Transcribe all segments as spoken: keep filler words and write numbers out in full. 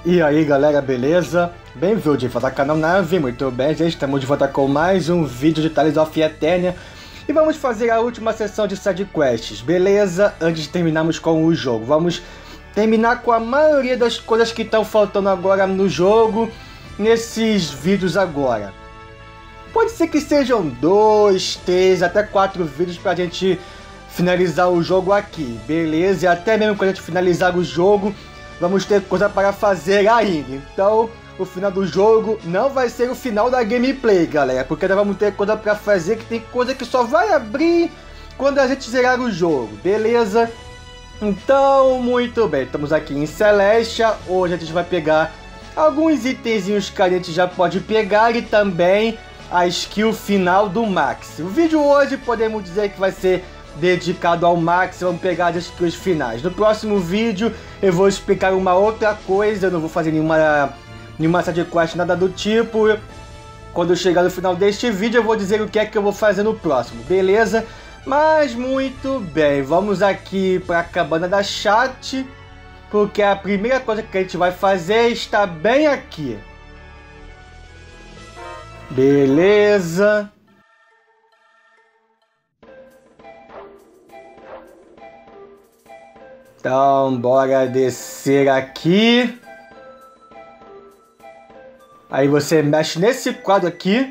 E aí galera, beleza? Bem-vindo de volta ao canal Nave, muito bem gente, estamos de volta com mais um vídeo de Tales of Eternia. E vamos fazer a última sessão de side quests, beleza? Antes de terminarmos com o jogo, vamos terminar com a maioria das coisas que estão faltando agora no jogo, nesses vídeos agora. Pode ser que sejam dois, três, até quatro vídeos pra gente finalizar o jogo aqui, beleza? E até mesmo quando a gente finalizar o jogo, vamos ter coisa para fazer ainda. Então, o final do jogo não vai ser o final da gameplay, galera, porque nós vamos ter coisa para fazer, que tem coisa que só vai abrir quando a gente zerar o jogo, beleza? Então, muito bem, estamos aqui em Celestia. Hoje a gente vai pegar alguns itenzinhos que a gente já pode pegar e também a skill final do Max. O vídeo hoje podemos dizer que vai ser dedicado ao Max, vamos pegar as skills finais. No próximo vídeo eu vou explicar uma outra coisa, eu não vou fazer nenhuma, nenhuma side quest, nada do tipo. Quando eu chegar no final deste vídeo eu vou dizer o que é que eu vou fazer no próximo, beleza? Mas muito bem, vamos aqui para a cabana da chat, porque a primeira coisa que a gente vai fazer está bem aqui. Beleza. Então, bora descer aqui. Aí você mexe nesse quadro aqui.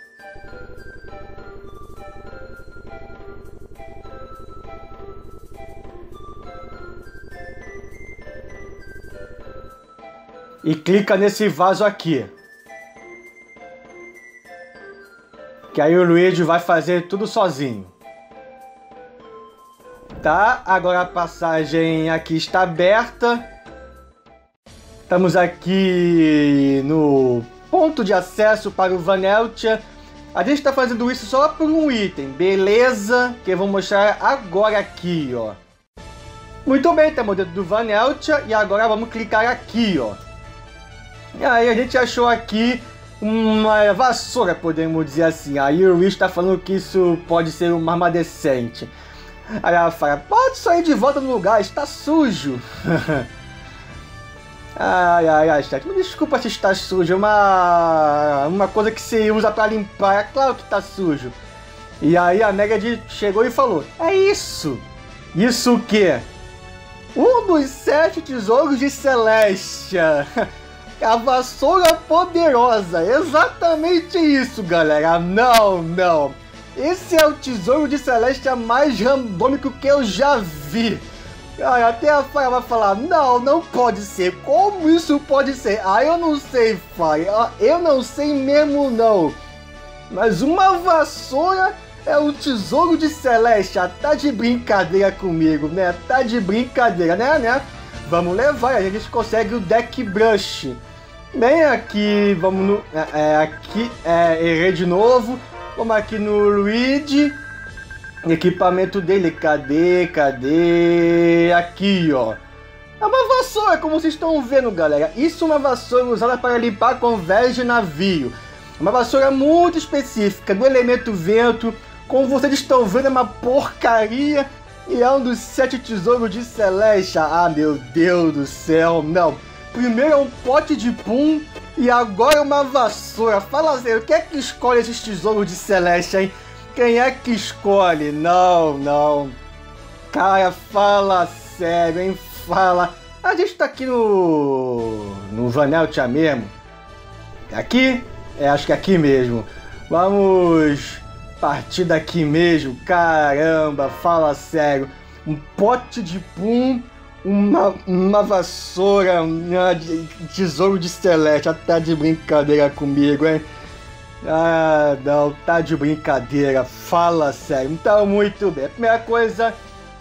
E clica nesse vaso aqui. Que aí o Luigi vai fazer tudo sozinho. Tá, agora a passagem aqui está aberta. Estamos aqui no ponto de acesso para o Vaneltia. A gente está fazendo isso só por um item, beleza? Que eu vou mostrar agora aqui, ó. Muito bem, estamos dentro do Vaneltia e agora vamos clicar aqui, ó. E aí a gente achou aqui uma vassoura, podemos dizer assim. Aí o Luigi está falando que isso pode ser uma arma decente. Aí ela fala, pode sair de volta no lugar, está sujo. Ai, ai, ai, chat, me desculpa se está sujo, é uma, uma coisa que se usa para limpar, é claro que está sujo. E aí a Megad chegou e falou, é isso. Isso o quê? Um dos sete tesouros de Celestia. A vassoura poderosa, exatamente isso, galera. Não, não. Esse é o tesouro de Celestia mais randômico que eu já vi. Ai, até a Faia vai falar, não, não pode ser. Como isso pode ser? Ah, eu não sei, Faia. Eu não sei mesmo, não. Mas uma vassoura é o tesouro de Celestia. Tá de brincadeira comigo, né? Tá de brincadeira, né, né? Vamos levar, a gente consegue o Deck Brush. Bem aqui, vamos no... É, é, aqui, é, errei de novo. Vamos aqui no Luigi. Equipamento dele, cadê, cadê? Aqui, ó. É uma vassoura, como vocês estão vendo, galera. Isso é uma vassoura usada para limpar convés de navio. Uma vassoura muito específica, do elemento vento. Como vocês estão vendo, é uma porcaria. E é um dos sete tesouros de Celestia. Ah, meu Deus do céu, não. Primeiro é um pote de pum e agora é uma vassoura. Fala sério, quem é que escolhe esses tesouros de Celestia, hein? Quem é que escolhe? Não, não. Cara, fala sério, hein? Fala. A gente tá aqui no... no Vaneltia mesmo. Aqui? É, acho que é aqui mesmo. Vamos partir daqui mesmo. Caramba, fala sério. Um pote de pum... Uma, uma vassoura, um tesouro de Celestia, tá de brincadeira comigo, hein? Ah, não, tá de brincadeira, fala sério. Então, muito bem, a primeira coisa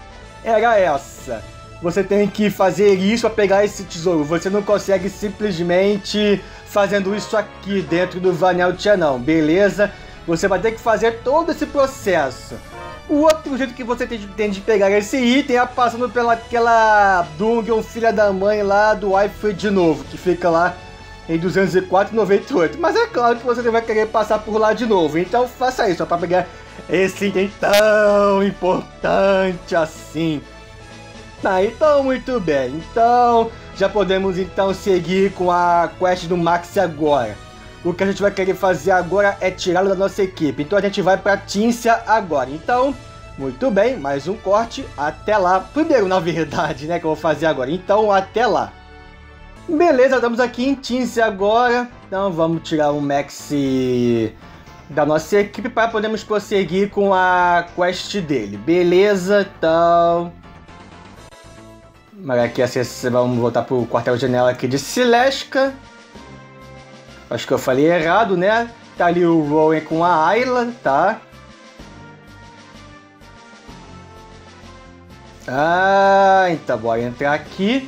era essa. Você tem que fazer isso para pegar esse tesouro. Você não consegue simplesmente fazendo isso aqui dentro do Vaneltia, não, beleza? Você vai ter que fazer todo esse processo. O outro jeito que você tem de, tem de pegar esse item é passando pelaquela dungeon filha da mãe lá do Wi-Fi de novo, que fica lá em duzentos e quatro reais e noventa e oito centavos. Mas é claro que você vai querer passar por lá de novo, então faça isso, para pegar esse item tão importante assim. Tá, então muito bem. Então, já podemos então seguir com a quest do Max agora. O que a gente vai querer fazer agora é tirá-lo da nossa equipe. Então a gente vai para Tíncia agora. Então, muito bem, mais um corte. Até lá. Primeiro, na verdade, né, que eu vou fazer agora. Então, até lá. Beleza, estamos aqui em Tíncia agora. Então vamos tirar o Max da nossa equipe para podermos prosseguir com a quest dele. Beleza, então... Mas aqui vamos voltar pro quartel-general aqui de Celestia. Acho que eu falei errado, né? Tá ali o Rowan com a Ayla, tá? Ah, então bora entrar aqui.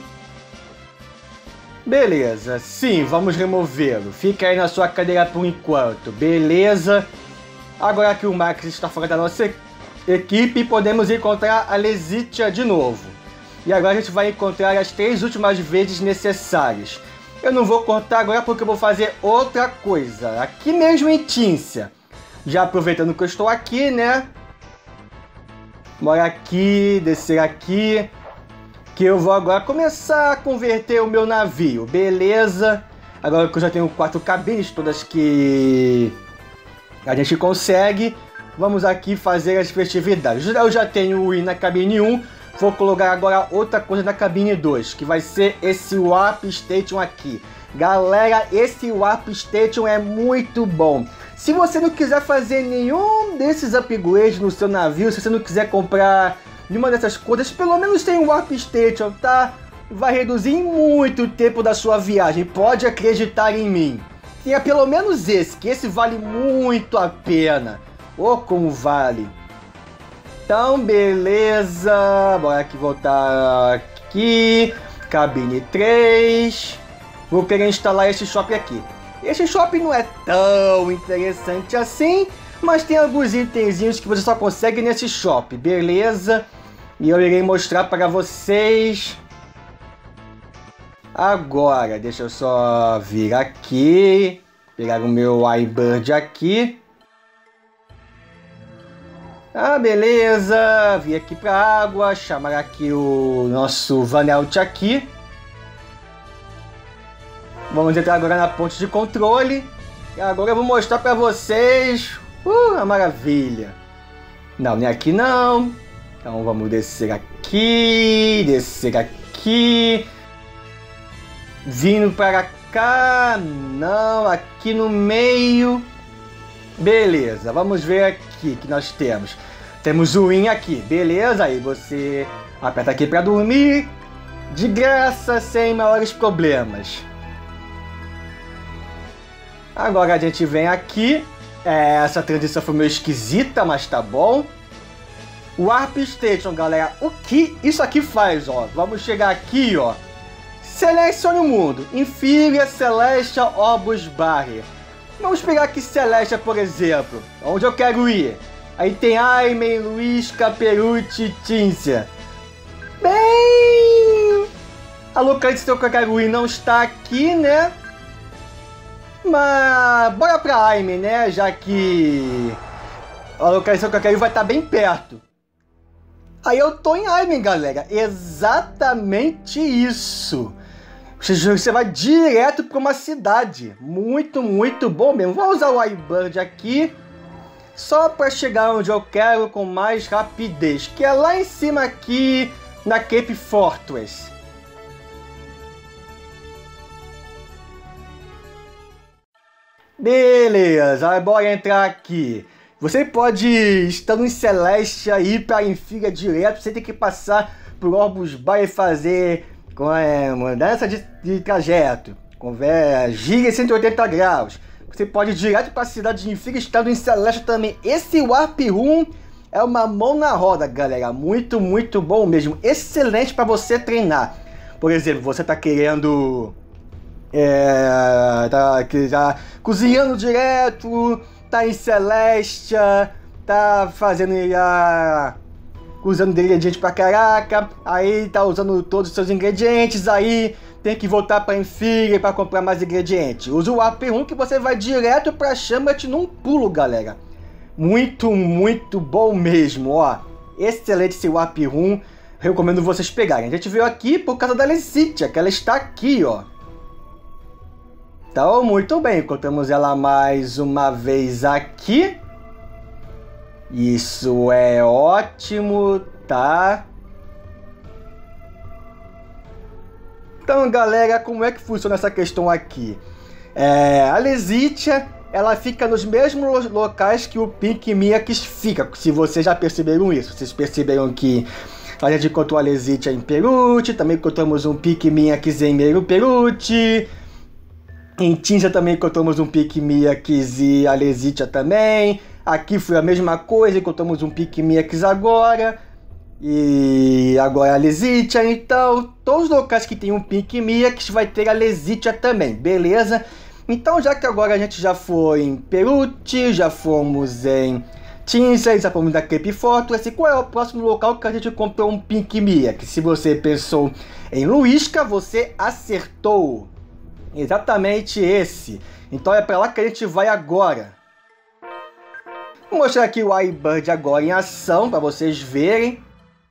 Beleza, sim, vamos removê-lo. Fica aí na sua cadeira por enquanto, beleza? Agora que o Max está fora da nossa equipe, podemos encontrar a Lesitia de novo. E agora a gente vai encontrar as três últimas vezes necessárias. Eu não vou cortar agora porque eu vou fazer outra coisa. Aqui mesmo em Tíncia. Já aproveitando que eu estou aqui, né? Bora aqui, descer aqui. Que eu vou agora começar a converter o meu navio, beleza? Agora que eu já tenho quatro cabines, todas que a gente consegue, vamos aqui fazer as festividades. Eu já tenho o I na cabine um, vou colocar agora outra coisa na cabine dois, que vai ser esse Warp Station aqui. Galera, esse Warp Station é muito bom. Se você não quiser fazer nenhum desses upgrades no seu navio, se você não quiser comprar nenhuma dessas coisas, pelo menos tem um Warp Station, tá? Vai reduzir muito o tempo da sua viagem, pode acreditar em mim. Tenha pelo menos esse, que esse vale muito a pena. Oh, como vale. Então, beleza. Bora aqui voltar aqui. Cabine três. Vou querer instalar esse shopping aqui. Esse shopping não é tão interessante assim, mas tem alguns itenzinhos que você só consegue nesse shopping, beleza? E eu irei mostrar para vocês agora. Deixa eu só vir aqui, pegar o meu iBird aqui. Ah, beleza. Vir aqui para a água, chamar aqui o nosso Vanelt aqui. Vamos entrar agora na ponte de controle. E agora eu vou mostrar para vocês uh, a maravilha. Não, nem aqui não. Então vamos descer aqui, descer aqui, vindo para cá, não, aqui no meio, beleza, vamos ver aqui que nós temos, temos o Win aqui, beleza, aí você aperta aqui para dormir, de graça, sem maiores problemas. Agora a gente vem aqui, é, essa transição foi meio esquisita, mas tá bom. Warp Station, galera, o que isso aqui faz, ó? Vamos chegar aqui, ó. Selecione o mundo. Infira Celestia Orbus Barrier. Vamos pegar aqui Celestia, por exemplo. Onde eu quero ir? Aí tem Aimen, Luiz, Caperucci, Tíncia. Bem... a localização que eu quero ir não está aqui, né? Mas... bora pra Aimen, né? Já que... a localização que eu quero ir vai estar bem perto. Aí eu tô em Aimen, galera. Exatamente isso. Você vai direto para uma cidade. Muito, muito bom mesmo. Vou usar o iBird aqui. Só para chegar onde eu quero com mais rapidez. Que é lá em cima aqui na Cape Fortress. Beleza, bora entrar aqui. Você pode, estando em Celestia, ir para a Infira direto, você tem que passar por Orbus Barrier e fazer é, mudança de, de trajeto, gira cento e oitenta graus. Você pode ir direto para a cidade de Infira, estando em Celestia também. Esse Warp Room é uma mão na roda, galera. Muito, muito bom mesmo. Excelente para você treinar. Por exemplo, você está querendo... É, tá, tá cozinhando direto... tá em Celestia, tá fazendo a... usando ingrediente pra caraca, aí tá usando todos os seus ingredientes, aí tem que voltar pra Infira pra comprar mais ingredientes. Usa o Warp Room que você vai direto pra Shambat num pulo, galera. Muito, muito bom mesmo, ó. Excelente esse Warp Room. recomendo vocês pegarem. A gente veio aqui por causa da Lesitia, que ela está aqui, ó. Então, muito bem, encontramos ela mais uma vez aqui. Isso é ótimo, tá? Então, galera, como é que funciona essa questão aqui? É, a Lesitia, ela fica nos mesmos locais que o Pink Miax fica, se vocês já perceberam isso. Vocês perceberam que a gente encontrou a Lesitia em Peruche, também encontramos um Pink Miax em Meru Peruche. Em Tinja também encontramos um Pink Miax e a Lesitia também. Aqui foi a mesma coisa, encontramos um Pink Miax agora. E agora a Lesitia. Então, todos os locais que tem um Pink Miax vai ter a Lesitia também, beleza? Então, já que agora a gente já foi em Peruche, já fomos em Tinja, já fomos na Cape Fortress, qual é o próximo local que a gente comprou um Pink Miax? Se você pensou em Luisca, você acertou. Exatamente esse. Então é para lá que a gente vai agora. Vou mostrar aqui o iBird agora em ação para vocês verem.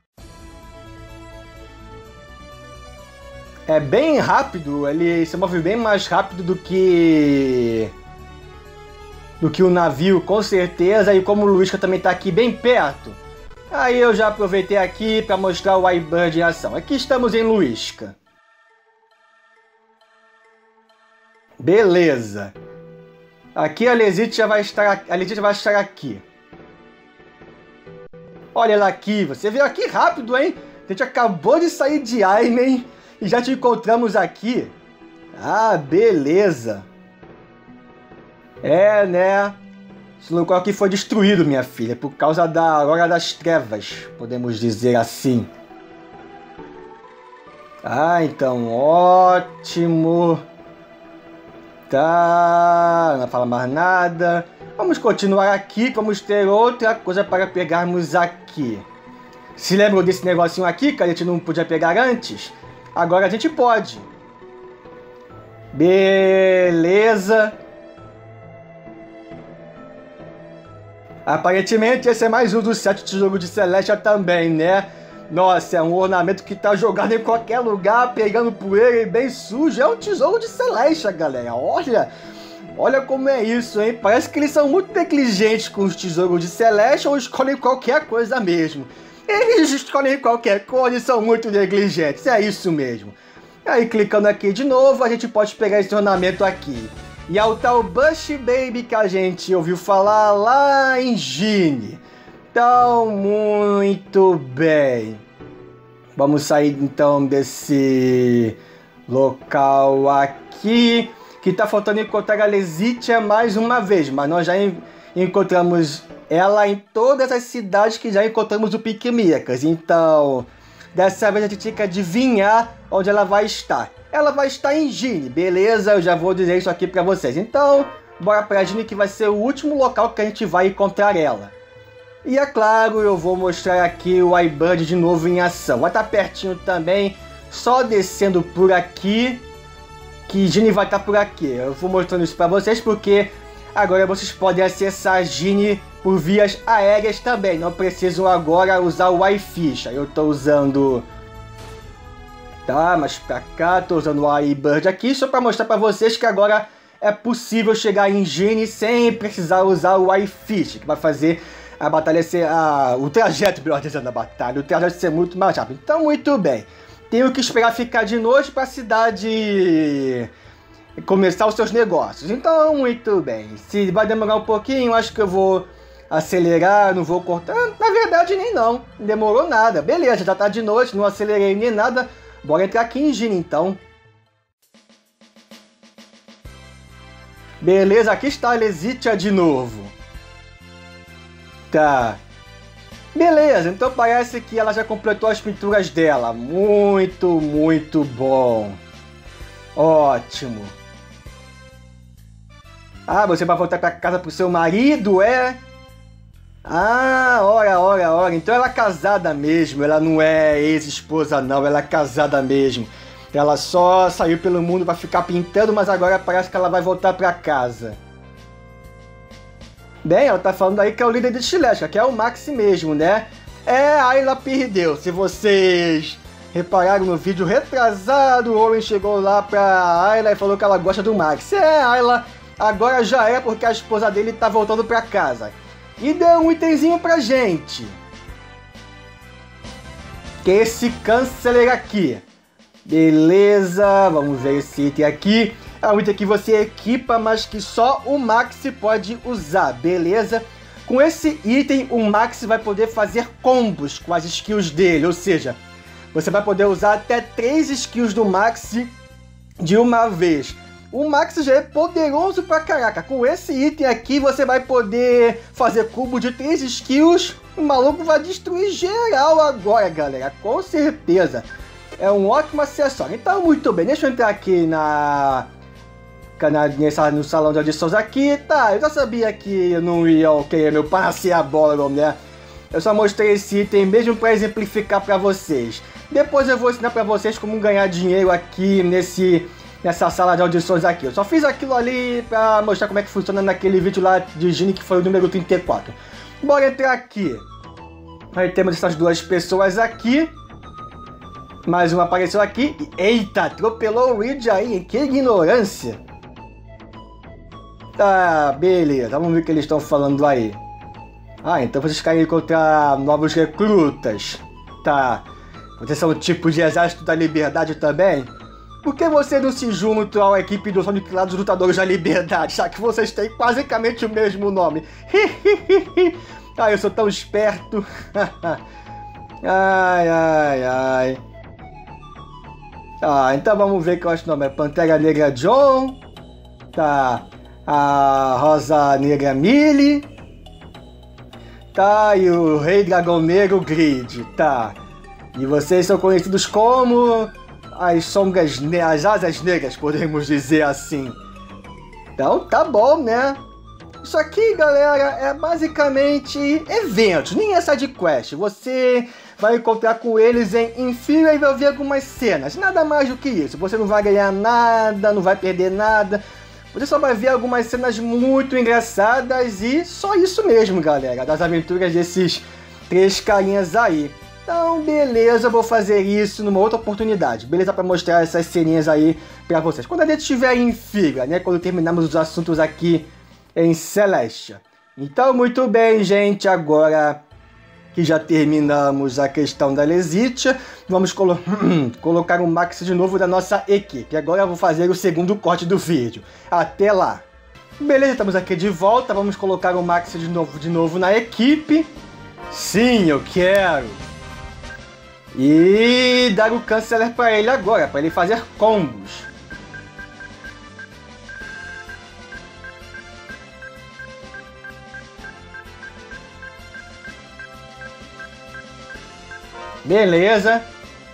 É bem rápido, ele se move bem mais rápido do que do que o navio, com certeza. E como o Luisca também está aqui bem perto, aí eu já aproveitei aqui para mostrar o iBird em ação. Aqui estamos em Luisca. Beleza. Aqui a Lesitia vai estar, a Lesitia vai estar aqui. Olha ela aqui, você veio aqui rápido, hein? A gente acabou de sair de Aimen e já te encontramos aqui. Ah, beleza. É, né? Esse local aqui foi destruído, minha filha, por causa da Aurora das Trevas, podemos dizer assim. Ah, então, ótimo. Tá, não fala mais nada. Vamos continuar aqui, vamos ter outra coisa para pegarmos aqui. Se lembram desse negocinho aqui que a gente não podia pegar antes? Agora a gente pode. Beleza. Aparentemente esse é mais um dos sete tesouros de Celestia também, né? Nossa, é um ornamento que tá jogado em qualquer lugar, pegando poeira e bem sujo. É um tesouro de Celestia, galera. Olha, olha como é isso, hein? Parece que eles são muito negligentes com os tesouros de Celestia ou escolhem qualquer coisa mesmo. Eles escolhem qualquer coisa e são muito negligentes, é isso mesmo. Aí, clicando aqui de novo, a gente pode pegar esse ornamento aqui. E é o tal Bush Baby que a gente ouviu falar lá em Gine. Então, muito bem. Vamos sair então desse local aqui, que tá faltando encontrar a Lesitia mais uma vez, mas nós já encontramos ela em todas as cidades que já encontramos o Pink Miax. Então, dessa vez a gente tinha que adivinhar onde ela vai estar. Ela vai estar em Gine, beleza? Eu já vou dizer isso aqui pra vocês. Então, bora pra Gine, que vai ser o último local que a gente vai encontrar ela. E é claro, eu vou mostrar aqui o iBird de novo em ação. Vai estar pertinho também, só descendo por aqui, que Gine vai estar por aqui. Eu vou mostrando isso pra vocês porque agora vocês podem acessar Gine por vias aéreas também. Não precisam agora usar o iFish. Eu estou usando... Tá, mas pra cá, estou usando o iBird aqui só para mostrar para vocês que agora é possível chegar em Gine sem precisar usar o iFish, que vai fazer a batalha ser... A, o trajeto, melhor dizendo, a batalha, o trajeto ser muito mais rápido. Então, muito bem. Tenho que esperar ficar de noite para a cidade começar os seus negócios. Então, muito bem. Se vai demorar um pouquinho, acho que eu vou acelerar, não vou cortar. Na verdade, nem não. Não demorou nada. Beleza, já tá de noite, não acelerei nem nada. Bora entrar aqui em Gine, então. Beleza, aqui está a Lesitia de novo. Tá. Beleza, então parece que ela já completou as pinturas dela. Muito, muito bom. Ótimo. Ah, você vai voltar para casa pro seu marido, é? Ah, ora, ora, ora. Então ela é casada mesmo. Ela não é ex-esposa, não. Ela é casada mesmo. Ela só saiu pelo mundo para ficar pintando, mas agora parece que ela vai voltar para casa. Bem, ela tá falando aí que é o líder de Celestia, que é o Max mesmo, né? É, a Ayla perdeu. Se vocês repararam no vídeo retrasado, o Owen chegou lá pra Ayla e falou que ela gosta do Max. É, a Ayla agora já é porque a esposa dele tá voltando pra casa. E deu um itemzinho pra gente. Que é esse Canceler aqui. Beleza, vamos ver esse item aqui. É um item que você equipa, mas que só o Max pode usar, beleza? Com esse item, o Max vai poder fazer combos com as skills dele, ou seja, você vai poder usar até três skills do Max de uma vez. O Max já é poderoso pra caraca. Com esse item aqui, você vai poder fazer combo de três skills. O maluco vai destruir geral agora, galera, com certeza. É um ótimo acessório. Então, muito bem, deixa eu entrar aqui na... na nessa, no salão de audições aqui. Tá, eu já sabia que eu não ia querer meu passear bola, né? Eu só mostrei esse item mesmo para exemplificar para vocês. Depois eu vou ensinar para vocês como ganhar dinheiro aqui nesse, nessa sala de audições aqui. Eu só fiz aquilo ali para mostrar como é que funciona naquele vídeo lá de Gini, que foi o número trinta e quatro. Bora entrar aqui. Aí temos essas duas pessoas aqui. Mais uma apareceu aqui. Eita, atropelou o Reed aí, hein? Que ignorância. Tá, beleza. Vamos ver o que eles estão falando aí. Ah, então vocês querem encontrar novos recrutas. Tá. Vocês são o tipo de exército da liberdade também? Por que você não se junta à equipe do Sonic lá dos lutadores da liberdade? Já que vocês têm basicamente o mesmo nome. Ah, eu sou tão esperto. Ai, ai, ai. Ah, então vamos ver que eu acho o nome. É Pantera Negra John. Tá. A Rosa Negra Millie. Tá. E o Rei Dragão Negro Grid. Tá. E vocês são conhecidos como as sombras, ne as asas negras, podemos dizer assim. Então tá bom, né? Isso aqui, galera, é basicamente eventos, nem é side quest. Você vai encontrar com eles em Infira e vai ver algumas cenas. Nada mais do que isso. Você não vai ganhar nada, não vai perder nada. Você só vai ver algumas cenas muito engraçadas e só isso mesmo, galera, das aventuras desses três carinhas aí. Então, beleza, eu vou fazer isso numa outra oportunidade, beleza? Pra mostrar essas ceninhas aí pra vocês. Quando a gente estiver em Infira, né? Quando terminarmos os assuntos aqui em Celestia. Então, muito bem, gente. Agora que já terminamos a questão da Lesitia, vamos colo colocar o Max de novo da nossa equipe. Agora eu vou fazer o segundo corte do vídeo. Até lá. Beleza, estamos aqui de volta. Vamos colocar o Max de novo, de novo na equipe. Sim, eu quero. E dar o Canceler para ele agora, para ele fazer combos. Beleza.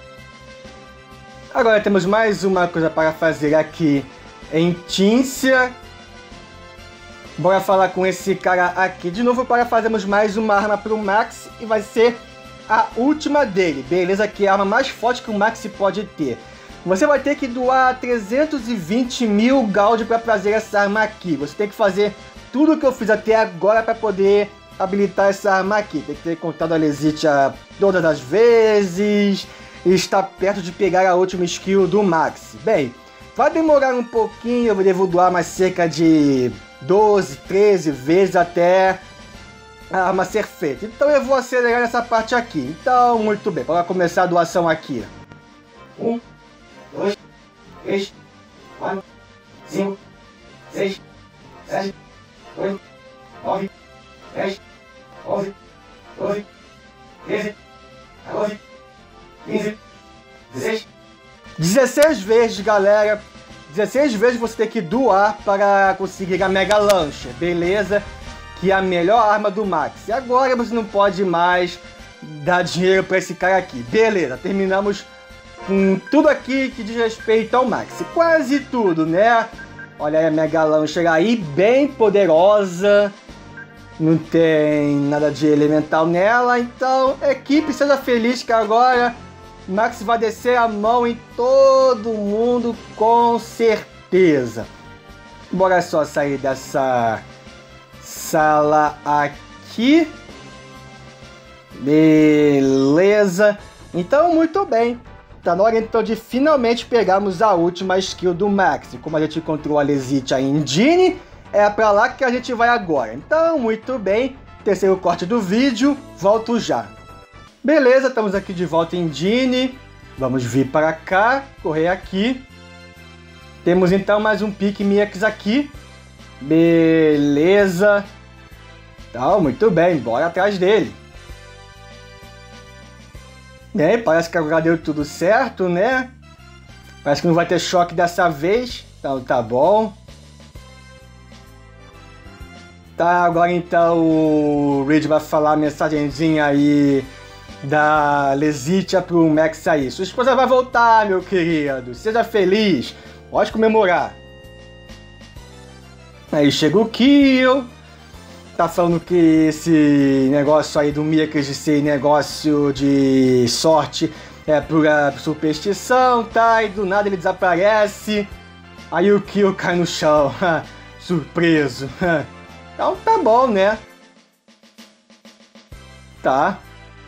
Agora temos mais uma coisa para fazer aqui em Tíncia. Bora falar com esse cara aqui de novo para fazermos mais uma arma para o Max. E vai ser a última dele, beleza? Que é a arma mais forte que o Max pode ter. Você vai ter que doar trezentos e vinte mil gold para fazer essa arma aqui. Você tem que fazer tudo o que eu fiz até agora para poder habilitar essa arma aqui. Tem que ter contado a Lesitia todas as vezes e estar perto de pegar a última skill do Max. Bem, vai demorar um pouquinho, eu devo doar mais cerca de doze, treze vezes até a arma ser feita. Então eu vou acelerar essa parte aqui. Então, muito bem, bora começar a doação aqui. um, dois, três, quatro, cinco, seis, sete, oito, nove, dez, onze, doze, treze, quatorze, quinze, dezesseis. dezesseis vezes, galera. dezesseis vezes você tem que doar para conseguir a Mega Launcher, beleza? Que é a melhor arma do Max. E agora você não pode mais dar dinheiro para esse cara aqui. Beleza, terminamos com tudo aqui que diz respeito ao Max. Quase tudo, né? Olha aí a Mega Launcher aí, bem poderosa. Não tem nada de elemental nela. Então, equipe, seja feliz que agora Max vai descer a mão em todo mundo com certeza. Bora só sair dessa sala aqui. Beleza. Então, muito bem. Tá na hora então de finalmente pegarmos a última skill do Max. Como a gente encontrou a Lesitia em Genie, é pra lá que a gente vai agora. Então, muito bem. Terceiro corte do vídeo. Volto já. Beleza, estamos aqui de volta em Genie. Vamos vir para cá, correr aqui. Temos então mais um Pikmix aqui. Beleza. Então, muito bem, bora atrás dele. Bem, parece que agora deu tudo certo, né? Parece que não vai ter choque dessa vez. Então tá bom. Tá, agora então o Reed vai falar a mensagenzinha aí da Lesitia pro Max aí. Sua esposa vai voltar, meu querido. Seja feliz. Pode comemorar. Aí chega o Kyo. Tá falando que esse negócio aí do Mickey de ser negócio de sorte é pura superstição, tá? E do nada ele desaparece. Aí o Kyo cai no chão. Surpreso. Então tá bom, né? Tá.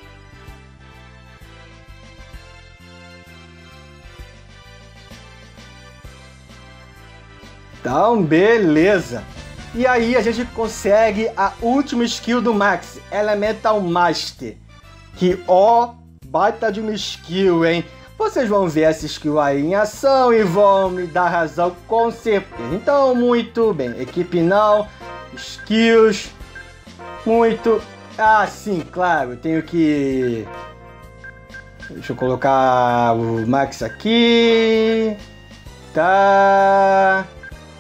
Então, beleza. E aí a gente consegue a última skill do Max, Elemental Master. Que, ó, baita de uma skill, hein? Vocês vão ver essa skill aí em ação e vão me dar razão com certeza. Então, muito bem. Equipe não, skills, muito... Ah, sim, claro, eu tenho que... Deixa eu colocar o Max aqui. Tá...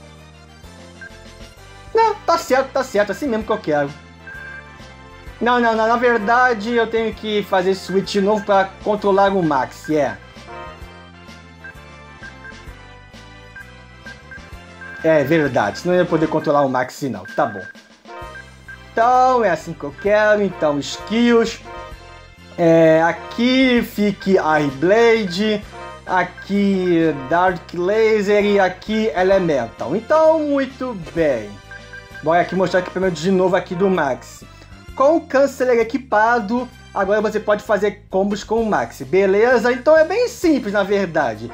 Não, tá certo, tá certo, assim mesmo que eu quero. Não, não, não, na verdade eu tenho que fazer esse switch novo para controlar o Max, é. Yeah. É verdade, senão eu ia poder controlar o Max não, tá bom. Então, é assim que eu quero, então skills. É, aqui fique Air Blade, aqui Dark Laser e aqui Elemental. Então, muito bem. Bora aqui mostrar aqui primeiro de novo aqui do Max. Com o Canceler equipado, agora você pode fazer combos com o Max, beleza? Então é bem simples na verdade.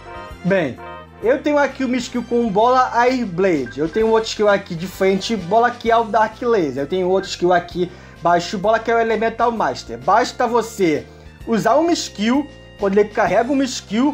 Bem, eu tenho aqui uma skill com bola Air Blade. Eu tenho outra skill aqui de frente bola que é o Dark Laser. Eu tenho outra skill aqui baixo bola que é o Elemental Master. Basta você usar uma skill, quando ele carrega uma skill,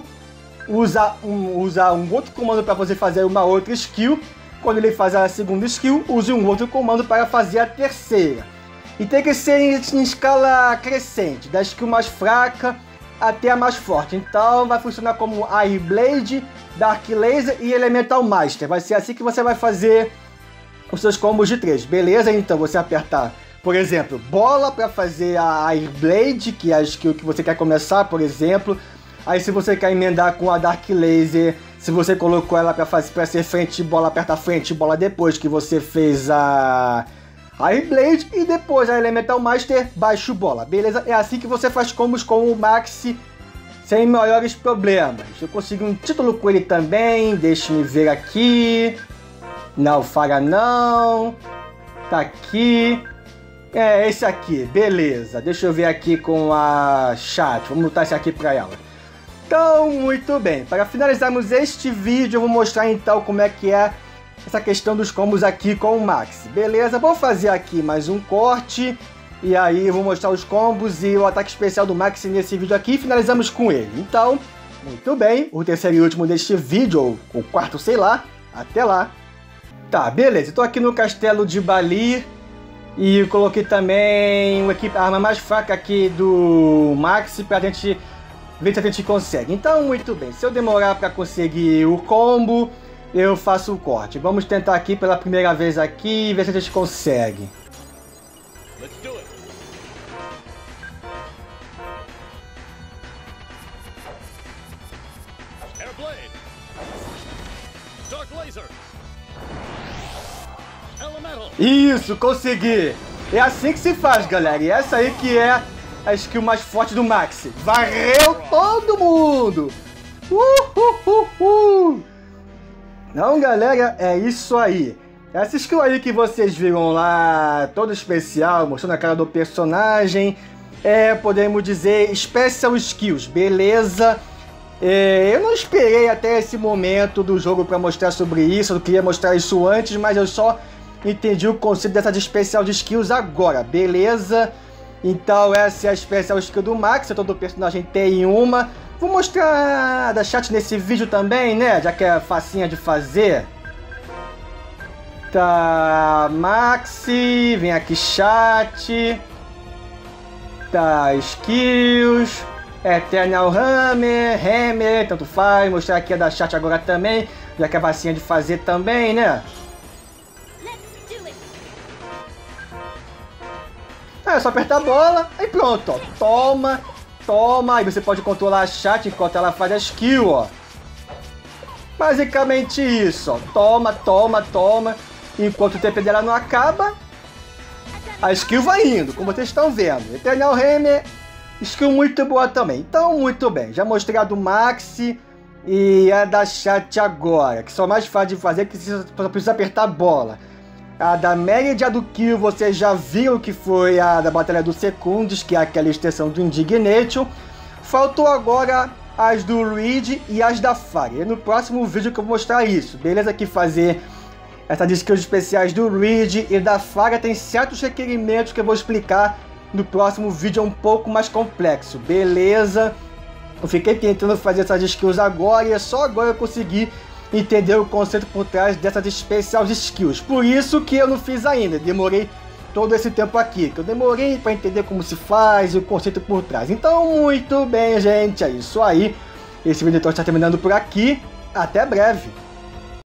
usar um, usar um outro comando para você fazer uma outra skill. Quando ele faz a segunda skill, use um outro comando para fazer a terceira. E tem que ser em, em escala crescente, da skill mais fraca até a mais forte. Então vai funcionar como Air Blade, Dark Laser e Elemental Master. Vai ser assim que você vai fazer os seus combos de três, beleza? Então você apertar, por exemplo, bola para fazer a Air Blade, que é a skill que você quer começar, por exemplo. Aí se você quer emendar com a Dark Laser, se você colocou ela para fazer para ser frente bola, aperta frente bola depois que você fez a Air Blade e depois a Elemental Master, baixo bola, beleza? É assim que você faz combos com o Max sem maiores problemas. Eu consegui um título com ele também, deixa-me ver aqui. Não, falha não. Tá aqui. É, esse aqui, beleza. Deixa eu ver aqui com a chat, vamos botar esse aqui para ela. Então, muito bem. Para finalizarmos este vídeo, eu vou mostrar então como é que é essa questão dos combos aqui com o Max. Beleza? Vou fazer aqui mais um corte. E aí eu vou mostrar os combos e o ataque especial do Max nesse vídeo aqui. E finalizamos com ele. Então, muito bem. O terceiro e último deste vídeo, ou o quarto, sei lá. Até lá. Tá, beleza. Estou aqui no castelo de Bali. E coloquei também uma equipe, a arma mais fraca aqui do Max pra gente... ver se a gente consegue. Então, muito bem. Se eu demorar para conseguir o combo, eu faço o corte. Vamos tentar aqui pela primeira vez aqui e ver se a gente consegue. Let's do it. Airblade. Dark Laser. Elemental. Isso, consegui. É assim que se faz, galera. E essa aí que é a skill mais forte do Max. Varreu todo mundo! Uhuhuhu. Não, galera, é isso aí. Essa skill aí que vocês viram lá, toda especial, mostrando a cara do personagem, é, podemos dizer, Special Skills, beleza? É, eu não esperei até esse momento do jogo para mostrar sobre isso, eu queria mostrar isso antes, mas eu só entendi o conceito dessas Special Skills agora, beleza? Então essa é a Special Skill do Max, todo personagem tem uma. Vou mostrar da chat nesse vídeo também, né? Já que é facinha de fazer. Tá, Maxi, vem aqui chat. Tá, Skills. Eternal Hammer, Hammer, tanto faz. Mostrar aqui a da chat agora também, já que é facinha de fazer também, né? É só apertar a bola, aí pronto, ó. Toma, toma. Aí você pode controlar a chat enquanto ela faz a skill, ó. Basicamente isso, ó. Toma, toma, toma. Enquanto o T P dela não acaba, a skill vai indo, como vocês estão vendo. Eternal Hammer, skill muito boa também. Então, muito bem. Já mostrei a do Maxi e a da chat agora, que só mais fácil de fazer, que você só precisa apertar a bola. A da Merid e a do Kill, vocês já viram que foi a da Batalha dos Secundos, que é aquela extensão do Indignation. Faltou agora as do Reed e as da Fire. E no próximo vídeo que eu vou mostrar isso, beleza? Que fazer essas skills especiais do Reed e da Fire tem certos requerimentos que eu vou explicar no próximo vídeo, é um pouco mais complexo, beleza? Eu fiquei tentando fazer essas skills agora e é só agora eu consegui entender o conceito por trás dessas Special Skills. Por isso que eu não fiz ainda, demorei todo esse tempo aqui, que eu demorei para entender como se faz e o conceito por trás. Então, muito bem, gente, é isso aí. Esse vídeo então está terminando por aqui. Até breve.